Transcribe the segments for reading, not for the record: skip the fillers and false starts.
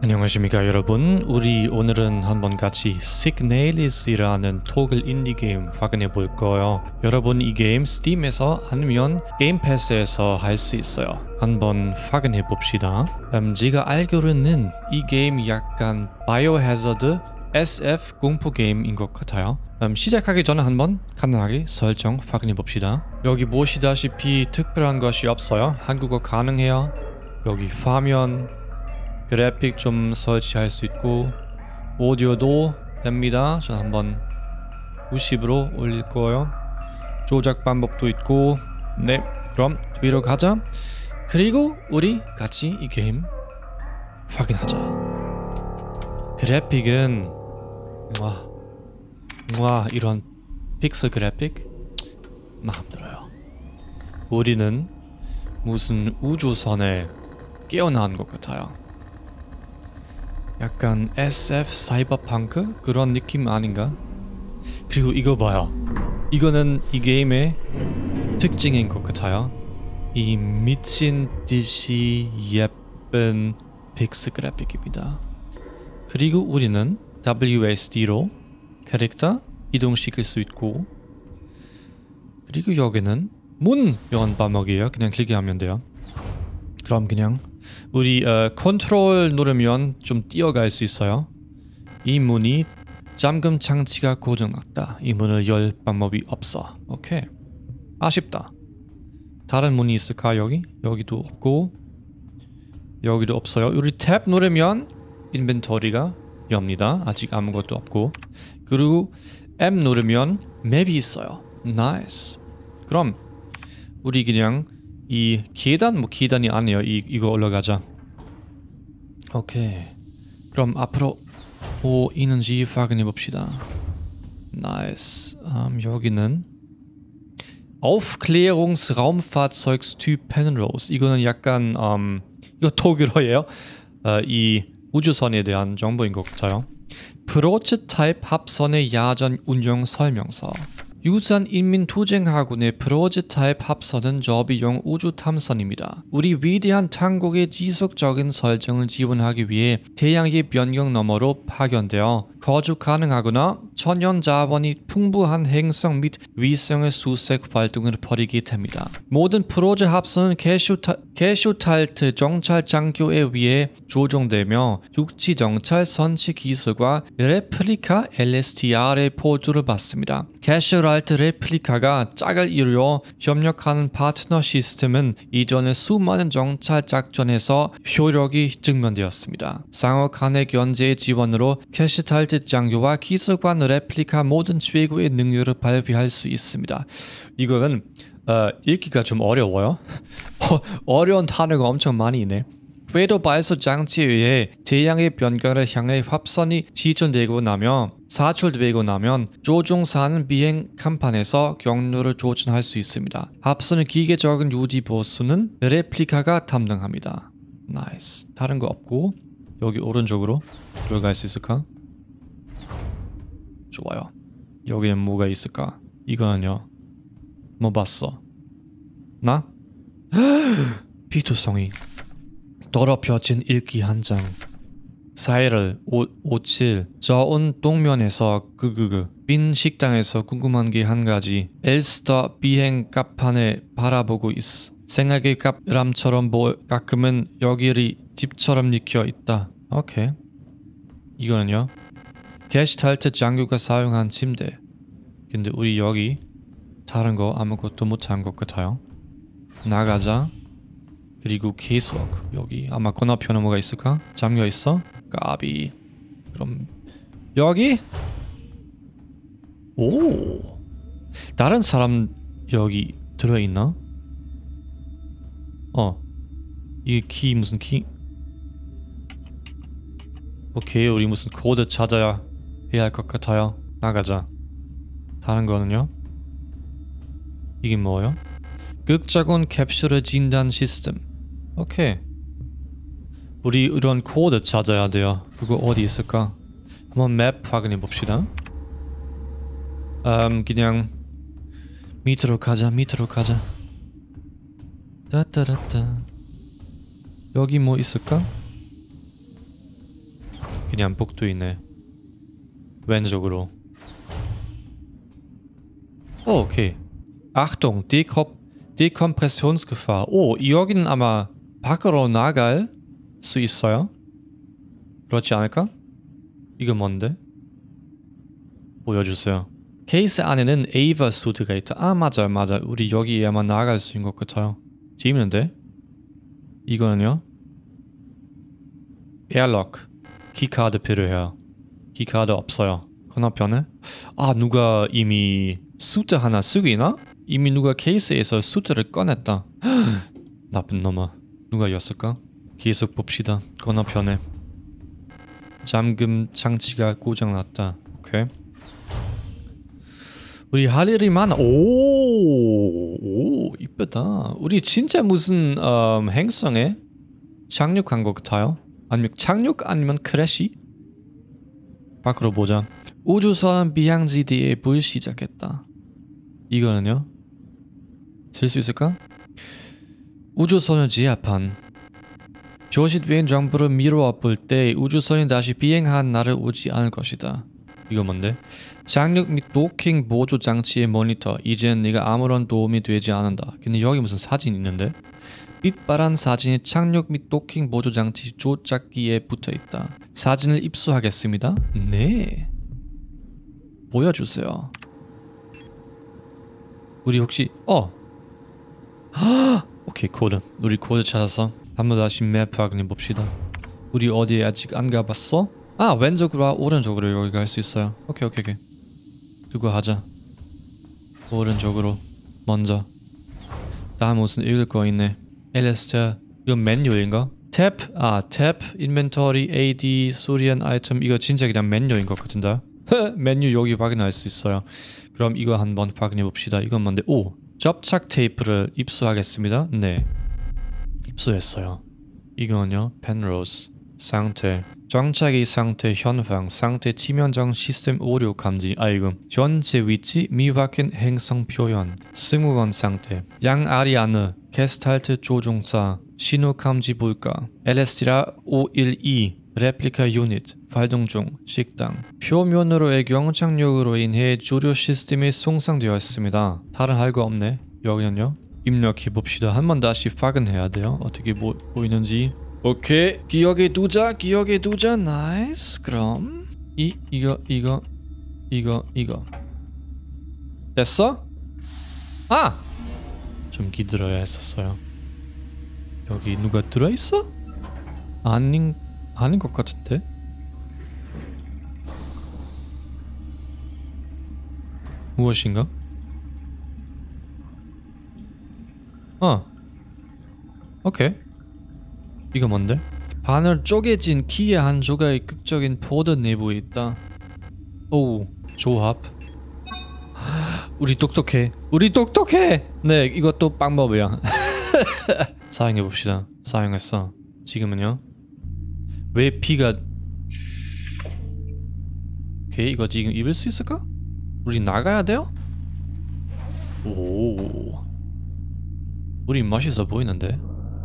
안녕하십니까 여러분. 우리 오늘은 한번 같이 Signalis이라는 토글 인디 게임 확인해 볼 거예요. 여러분 이 게임 스팀에서 아니면 게임 패스에서 할 수 있어요. 한번 확인해 봅시다. 제가 알기로는 이 게임 약간 바이오하자드 SF 공포 게임인 것 같아요. 시작하기 전에 한번 간단하게 설정 확인해 봅시다. 여기 보시다시피 특별한 것이 없어요. 한국어 가능해요. 여기 화면 그래픽 좀 설치할 수 있고 오디오도 됩니다. 저 한번 90으로 올릴 거예요. 조작 방법도 있고. 네, 그럼 뒤로 가자. 그리고 우리 같이 이 게임 확인하자. 그래픽은 이런 픽셀 그래픽 마음 들어요. 우리는 무슨 우주선에 깨어난 것 같아요. 약간 SF 사이버펑크 그런 느낌 아닌가? 그리고 이거 봐요. 이거는 이 게임의 특징인 것 같아요. 이 미친 듯이 예쁜 픽셀 그래픽입니다. 그리고 우리는 WSD로 캐릭터 이동시킬 수 있고, 그리고 여기는 문 연 반복이에요. 그냥 클릭하면 돼요. 그럼 그냥 우리 컨트롤 누르면 좀 뛰어갈 수 있어요. 이 문이 잠금 장치가 고장났다. 이 문을 열 방법이 없어. 오케이. 아쉽다. 다른 문이 있을까 여기? 여기도 없고 여기도 없어요. 우리 탭 누르면 인벤토리가 엽니다. 아직 아무것도 없고. 그리고 M 누르면 맵이 있어요. 나이스. 그럼 우리 그냥 이 계단, 계단이 아니에요. 이거 올라가자. 오케이. 그럼 앞으로 뭐 있는지 확인해 봅시다. 나이스. 여기는 Aufklärungsraumfahrzeugstyp Penrose. 이거는 약간 이거 독일어예요. 이 우주선에 대한 정보인 것 같아요. 프로토타입 합선의 야전 운영 설명서. 유산 인민투쟁하군의 프로토타입 합선은 저비용 우주 탐선입니다. 우리 위대한 탄국의 지속적인 설정을 지원하기 위해 태양의 변경 너머로 파견되어 거주 가능하거나 천연 자원이 풍부한 행성 및 위성의 수색 활동을 벌이게 됩니다. 모든 프로제 합선은 게슈탈트 정찰 장교에 의해 조종되며 육지 정찰 선치 기술과 레플리카 LSTR의 보조를 받습니다. 게슈탈트 레플리카가 짝을 이루어 협력하는 파트너 시스템은 이전의 수많은 정찰 작전에서 효력이 증명되었습니다. 상호 간의 견제 지원으로 게슈탈트 장교와 기술관 레플리카 모든 최고의 능력을 발휘할 수 있습니다. 이거는 읽기가 좀 어려워요. 어려운 단어가 엄청 많이 있네. 궤도 발사 장치에 의해 태양의 변경을 향해 합선이 시전되고 나면 사출되고 나면 조종사는 비행 간판에서 경로를 조준할 수 있습니다. 합선의 기계적인 유지 보수는 레플리카가 담당합니다. 나이스. 다른 거 없고 여기 오른쪽으로 들어갈 수 있을까? 좋아요. 여기는 뭐가 있을까? 이거는요. 뭐 봤어? 나? 피투성이 더럽혀진 읽기 한 장. 4일 57 저온 동면에서 빈 식당에서 궁금한 게 한 가지. 엘스터 비행 갑판에 바라보고 있어. 생각의 갑람처럼 가끔은 여기를 집처럼 익혀 있다. 오케이. 이거는요. 게슈탈트 장교가 사용한 침대. 근데 우리 여기 다른 거 아무것도 못한 것 같아요. 나가자. 그리고 계속 여기 아마 건너편에 뭐가 있을까? 잠겨 있어? 까비. 그럼 여기? 오. 다른 사람 여기 들어있나? 이 키 무슨 키? 오케이, 우리 무슨 코드 찾아야 해야 할 것 같아요. 나가자. 다른 거는요? 이게 뭐예요? 극작원 캡슐의 진단 시스템. 오케이. 우리 이런 코드 찾아야 돼요. 그거 어디 있을까? 한번 맵 확인해 봅시다. 그냥 밑으로 가자. 따따라따. 여기 뭐 있을까? 그냥 복도이네. 왼쪽으로. 오, 오케이. Achtung, Dekompressionsgefahr. 오, 여기는 아마 밖으로 나갈 수 있어요? 그렇지 않을까? 이거 뭔데? 보여주세요. 케이스 안에는 에이바 수트가 있다. 아, 맞아요. 우리 여기 아마 나갈 수 있는 것 같아요. 재밌는데? 이거는요? 에어록. 키카드 필요해요. 키카드 없어요. 건너편에? 아, 누가 이미 수트 하나 쓰고 있나? 이미 누가 케이스에서 수트를 꺼냈다. 나쁜 놈아. 누가였을까? 계속 봅시다. 건너편에. 잠금 장치가 고장났다. 오케이. 우리 할 일이 많아. 오, 이쁘다. 우리 진짜 무슨 행성에 착륙한 것 같아요? 아니면 착륙 아니면 크래시? 밖으로 보자. 우주선 비행지대에 불 시작했다. 이거는요? 쓸 수 있을까? 우주선을 제압한. 표시된 정보를 미루어 볼 때 우주선이 다시 비행한 날을 오지 않을 것이다. 이거 뭔데? 착륙 및 도킹 보조 장치의 모니터. 이젠 네가 아무런 도움이 되지 않는다. 근데 여기 무슨 사진 있는데? 빛바란 사진이 착륙 및 도킹 보조 장치 조작기에 붙어 있다. 사진을 입수하겠습니다. 네. 보여주세요. 우리 혹시 오케이, 코드. 우리 코드 찾아서 한번 다시 맵 확인해 봅시다. 우리 어디에 아직 안 가봤어? 아, 왼쪽으로 오른쪽으로 여기 갈 수 있어요. 오케이. 그거 하자. 오른쪽으로 먼저. 다음 무슨 읽을 거 있네. 엘레스터. 이거 메뉴인가? 탭. 탭. 인벤토리. AD. 소리안 아이템. 이거 진짜 그냥 메뉴인 것 같은데. 메뉴 여기 확인할 수 있어요. 그럼 이거 한번 확인해 봅시다. 이건 뭔데? 오, 접착 테이프를 입수하겠습니다. 네, 입수했어요. 이거는요, 펜로스 상태, 정착기 상태 현황, 상태 치명적 시스템 오류 감지. 아이고, 현재 위치 미확인 행성 표현, 승무원 상태, 양아리아느 게스탈트 조종사, 신호 감지 불가, 엘레스티라 512 레플리카 유닛 발동 중. 식당. 표면으로의 경착륙으로 인해 주류 시스템이 손상되었습니다. 다른 할 거 없네. 여기는요. 입력해 봅시다. 한 번 다시 확인해야 돼요. 어떻게 보이는지. 오케이. 기억에 두자. 나이스. 그럼 이거 됐어? 좀 기다려야 했었어요. 여기 누가 들어있어? 아닌 것 같은데? 무엇인가? 오케이. 이거 뭔데? 바늘 쪼개진 키의 한 조각이 극적인 보드 내부에 있다. 오, 조합. 우리 똑똑해. 네, 이것도 방법이야. 사용해봅시다. 사용했어. 지금은요? 왜 피가... 오케이, 이거 지금 입을 수 있을까? 우리 나가야 돼요? 오, 우리 멋있어 보이는데?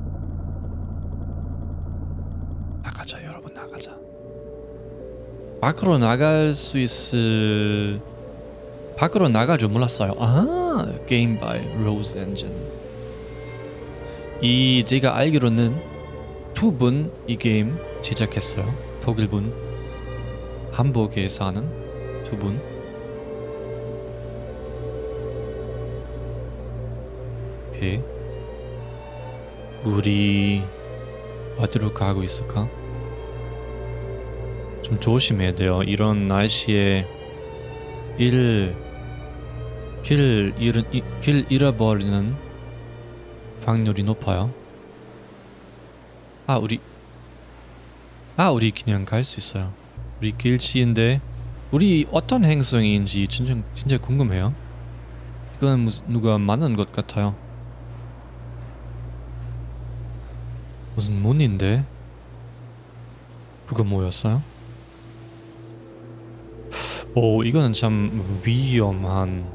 나가자, 여러분, 나가자. 밖으로 나갈 수 있을... 밖으로 나갈 줄 몰랐어요. 게임 바이 로즈 엔진. 제가 알기로는 두 분 이 게임 제작했어요. 독일분, 함부르크에 사는 두 분. 오케이. 우리 어디로 가고 있을까? 좀 조심해야 돼요. 이런 날씨에 길 잃어버리는 확률이 높아요. 우리 그냥 갈 수 있어요. 우리 길치인데 우리 어떤 행성인지 진짜 궁금해요. 이건 누가 만든 것 같아요. 무슨 문인데? 그거 뭐였어요? 오, 이거는 참 위험한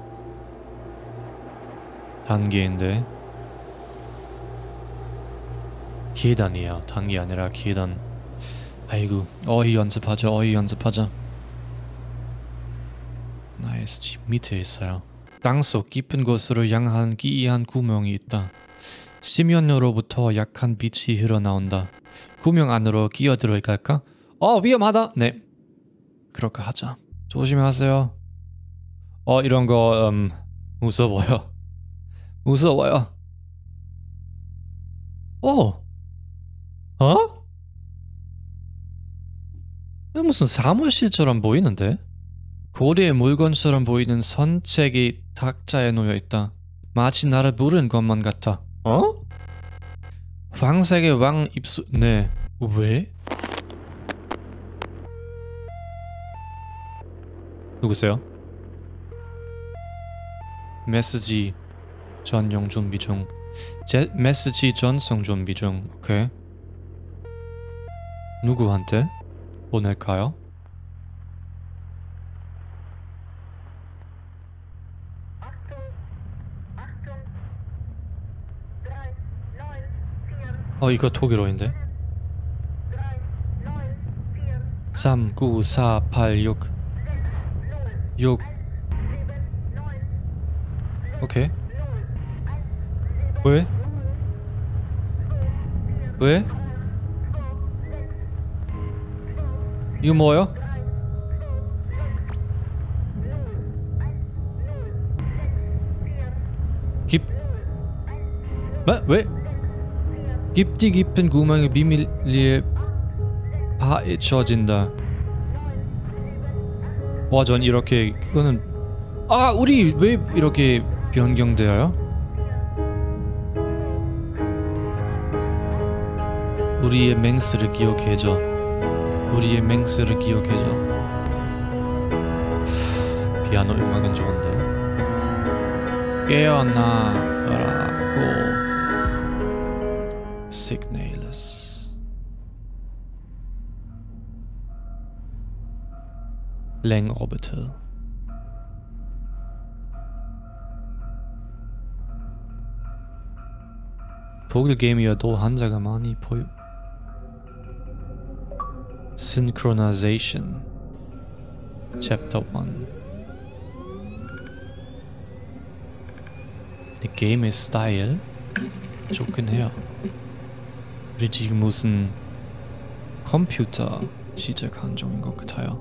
단계인데. 계단이야. 단계 아니라 계단. 아이고, 어휘 연습하자. 어휘 연습하자. 나이스. 집 밑에 있어요. 땅속 깊은 곳으로 향한 기이한 구멍이 있다. 심연으로부터 약한 빛이 흘러나온다. 구멍 안으로 끼어들어갈까? 위험하다. 네, 그렇게 하자. 조심하세요. 이런 거 무서워요. 무서워요. 무슨 사무실처럼 보이는데? 고대의 물건처럼 보이는 선책이 탁자에 놓여있다. 마치 나를 부르는 것만 같아. 황색의 왕 입술... 네. 왜? 누구세요? 메시지 전용 준비 중. 메시지 전송 준비 중. 오케이. 누구한테 보낼까요? 이거 독일어인데? 3, 9, 4, 8, 6 오케이. 왜? 왜? 이거 뭐야? 왜? 깊디 깊은 구멍의 비밀리에 파헤쳐진다. 전 이렇게 그거는 우리 왜 이렇게 변경되어요? 우리의 맹세를 기억해줘. 우리의 맹세를 기억해줘. 피아노 음악은 좋은데. 깨어나라고. Signalis. Lang Orbital. 독일 게임이어도 한자가 많이 보여. Synchronization. Chapter 1. 이 게임의 스타일 좋긴 해요. 우리 지금 무슨 컴퓨터 시작한 중인 것 같아요.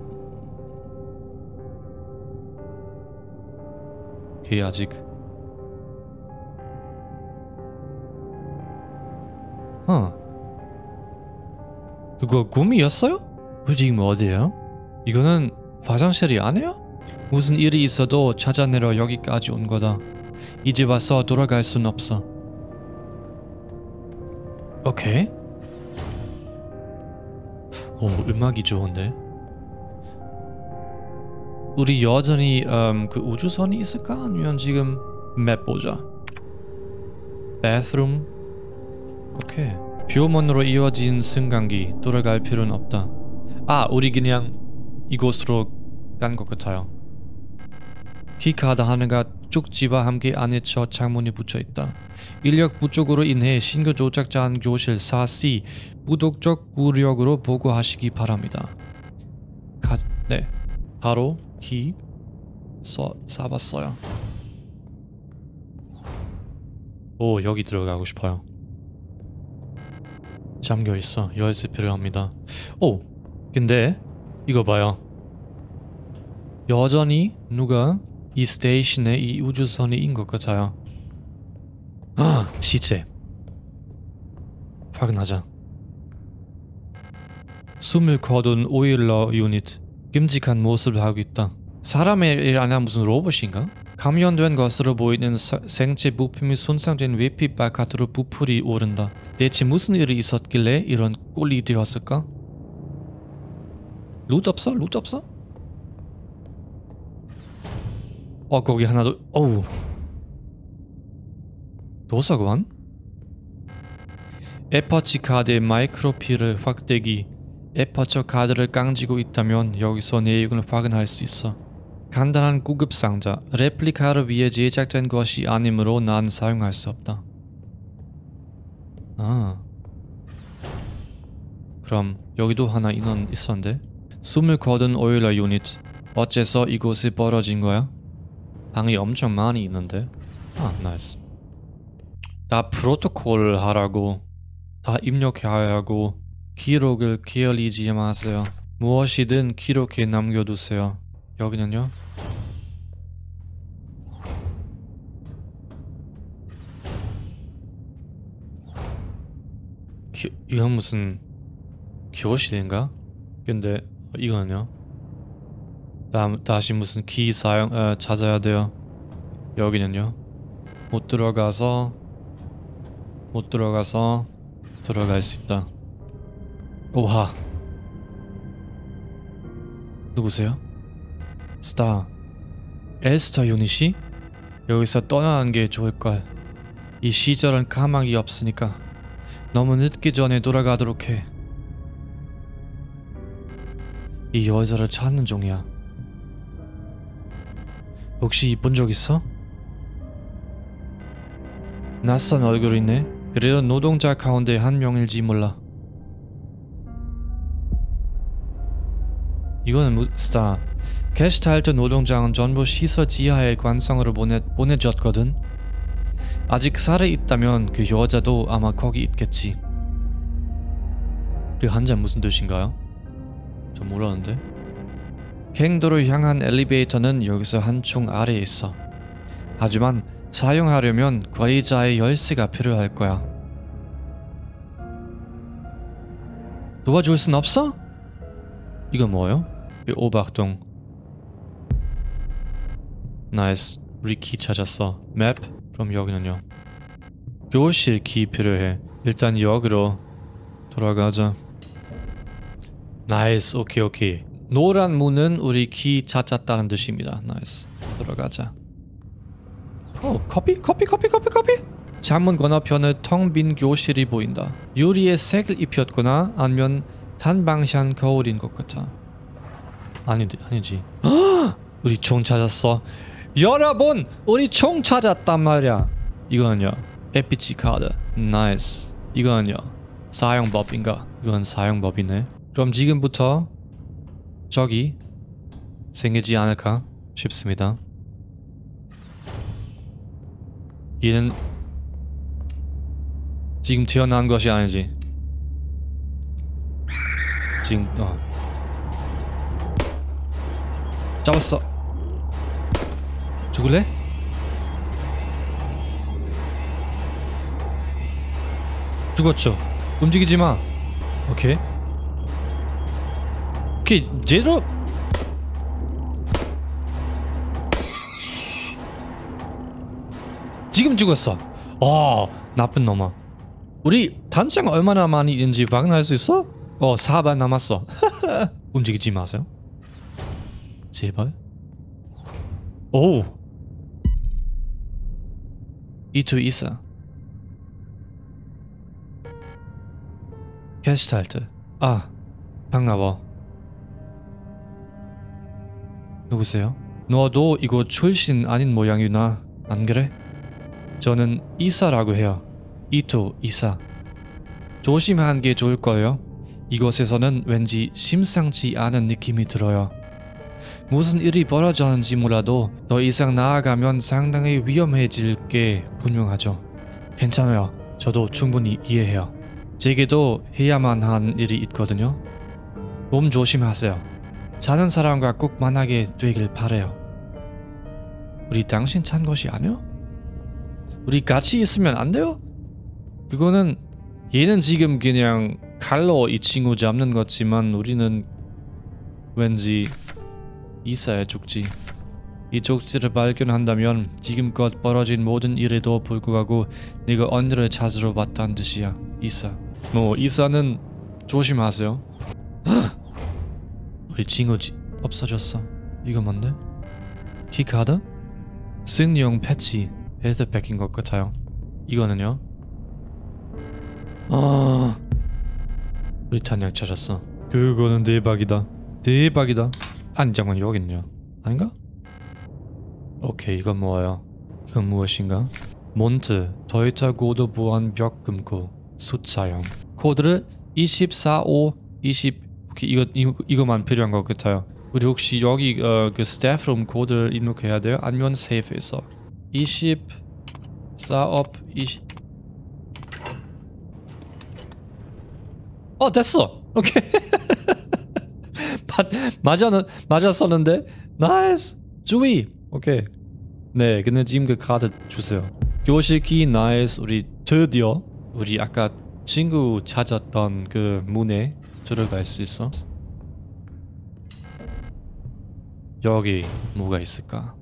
걔 아직 그거 꿈이었어요? 우리 지금 어디에요? 이거는 화장실이 아니에요? 무슨 일이 있어도 찾아내러 여기까지 온 거다. 이제 와서 돌아갈 순 없어. 오케이. 음악이 좋은데. 우리 여전히 그 우주선이 있을까? 아니면 지금 맵 보자. bathroom. 오케이. 뷰먼으로 이어진 승강기. 돌아갈 필요는 없다. 우리 그냥 이곳으로 간 것 같아요. 키카드 하나가 쪽지와 함께 안에 저 창문이 붙여있다. 인력 부족으로 인해 신규 도착자한 교실 4C 무독적 구력으로 보고하시기 바랍니다. 네, 바로 키 쏴봤어요. 여기 들어가고 싶어요. 잠겨있어. 열쇠 필요합니다. 근데 이거 봐요. 여전히 누가 이 스테이션에 이 우주선이 인 것 같아요. 시체. 확인하자. 숨을 거둔 오일러 유닛. 끔찍한 모습을 하고 있다. 사람의 일 아니라 무슨 로봇인가? 감염된 것으로 보이는 생체 부품이 손상된 외피 바깥으로 부풀이 오른다. 대체 무슨 일이 있었길래 이런 꼴이 되었을까? 루트 없어? 루트 없어? 거기 하나 더. 도서관? 에퍼치 카드의 마이크로필을 확대기. 에퍼처 카드를 깡지고 있다면 여기서 내용을 확인할 수 있어. 간단한 구급상자. 레플리카를 위해 제작된 것이 아니므로 난 사용할 수 없다. 그럼 여기도 하나 인원 있었는데. 숨을 거둔 오일러 유닛. 어째서 이곳에 벌어진 거야? 방이 엄청 많이 있는데. 아, 나이스. 다 프로토콜 하라고. 다 입력해야 하고 기록을 게을리지 마세요. 무엇이든 기록해 남겨두세요. 여기는요? 이건 무슨 교실인가? 근데 이거는요? 다시 무슨 키 찾아야 돼요. 여기는요? 못 들어가서 들어갈 수 있다. 오하. 누구세요? 스타. 엘스터 유닛이? 여기서 떠나는 게 좋을걸. 이 시절은 가망이 없으니까 너무 늦기 전에 돌아가도록 해. 이 여자를 찾는 중이야. 혹시 본 적 있어? 낯선 얼굴이네. 그래도 노동자 가운데 한 명일지 몰라. 이거는 스타. 게슈탈트 노동자는 전부 시설 지하의 관성으로 보내졌거든. 아직 살아있다면 그 여자도 아마 거기 있겠지. 그 한자 무슨 뜻인가요? 전 모르는데. 갱도를 향한 엘리베이터는 여기서 한층 아래에 있어. 하지만 사용하려면 관리자의 열쇠가 필요할 거야. 도와줄 순 없어? 이거 뭐요? 이 오박동. 나이스. 우리 키 찾았어. 맵? 그럼 여기는요? 교실 키 필요해. 일단 여기로 돌아가자. 나이스. 오케이. 노란 문은 우리 키 찾았다는 뜻입니다. 나이스. 들어가자. 오, 커피? 창문 건너편에 텅 빈 교실이 보인다. 유리에 색을 입혔거나 아니면 단방향 거울인 것 같아. 아니지. 우리 총 찾았어. 여러분! 우리 총 찾았단 말이야. 이거는요? 에피치 카드. 나이스. 이거는요? 사용법인가? 이건 사용법이네. 그럼 지금부터 적이 생기지 않을까 싶습니다. 얘는 지금 태어난 것이 아니지. 지금 잡았어. 죽을래? 죽었죠. 움직이지 마. 오케이. 제대로. 지금 죽었어. 나쁜 놈아. 우리 단창 얼마나 많이 있는지 확인할 수 있어? 4발 남았어. 움직이지 마세요. 제발. 오. 이투 이사. 게슈탈트. 반가워. 누구세요? 너도 이곳 출신 아닌 모양이구나. 안 그래? 저는 이사라고 해요. 이토 이사. 조심하는 게 좋을 거예요. 이곳에서는 왠지 심상치 않은 느낌이 들어요. 무슨 일이 벌어졌는지 몰라도 더 이상 나아가면 상당히 위험해질 게 분명하죠. 괜찮아요. 저도 충분히 이해해요. 제게도 해야만 한 일이 있거든요. 몸 조심하세요. 자는 사람과 꼭 만나게 되길 바래요. 우리 당신 찬 것이 아니요? 우리 같이 있으면 안 돼요? 그거는 얘는 지금 그냥 칼로 이 친구 잡는 거지만 우리는 왠지 이사에 죽지. 이 쪽지를 발견한다면 지금껏 벌어진 모든 일에도 불구하고 네가 언니를 찾으러 왔다는 뜻이야. 이사. 이사는 조심하세요. 우리 친구 없어졌어. 이거 뭔데? 키카드? 승용 패치 헤드팩인 것 같아요. 이거는요? 우리 탄약 찾았어. 그거는 대박이다. 아니 잠깐만 여기는요? 아닌가? 오케이 이건 뭐예요? 이건 무엇인가? 몬트 토요타 고도 보안 벽 금고 숫자형 코드를 245 20 오케이 이거만 필요한 것 같아요. 우리 혹시 여기 그 스태프룸 코드를 입력해야 돼요? 아니면 세이프에서 20 사업 20 됐어. 오케이. 맞았었는데 나이스 주의. 오케이. 네 근데 지금 그 카드 주세요. 교실키 나이스. 우리 드디어 우리 아까 친구 찾았던 그 문에 들어갈 수 있어. 여기 뭐가 있을까?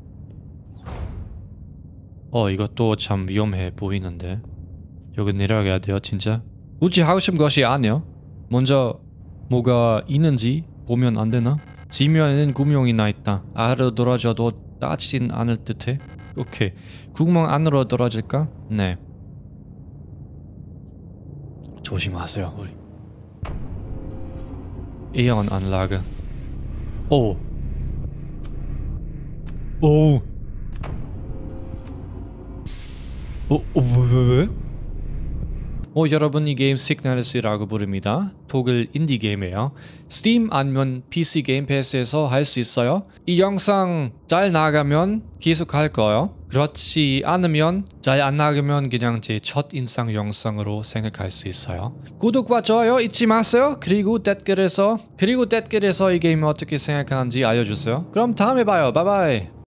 이것도 참 위험해 보이는데 여기 내려가야 돼요 진짜? 굳이 하고 싶은 것이 아니야. 먼저 뭐가 있는지 보면 안 되나? 지면에는 구멍이 나 있다. 아래로 떨어져도 따지진 않을 듯해. 오케이. 구멍 안으로 떨어질까? 네. 조심하세요 우리. Eon-Anlage. 오. 왜? 여러분 이 게임 시그널스라고 부릅니다. 독일 인디 게임이에요. 스팀 아니면 PC 게임 패스에서 할 수 있어요. 이 영상 잘 나가면 계속 할 거예요. 그렇지 않으면 잘 안 나가면 그냥 제 첫 인상 영상으로 생각할 수 있어요. 구독과 좋아요 잊지 마세요. 그리고 댓글에서 이 게임 어떻게 생각하는지 알려주세요. 그럼 다음에 봐요. 바이바이.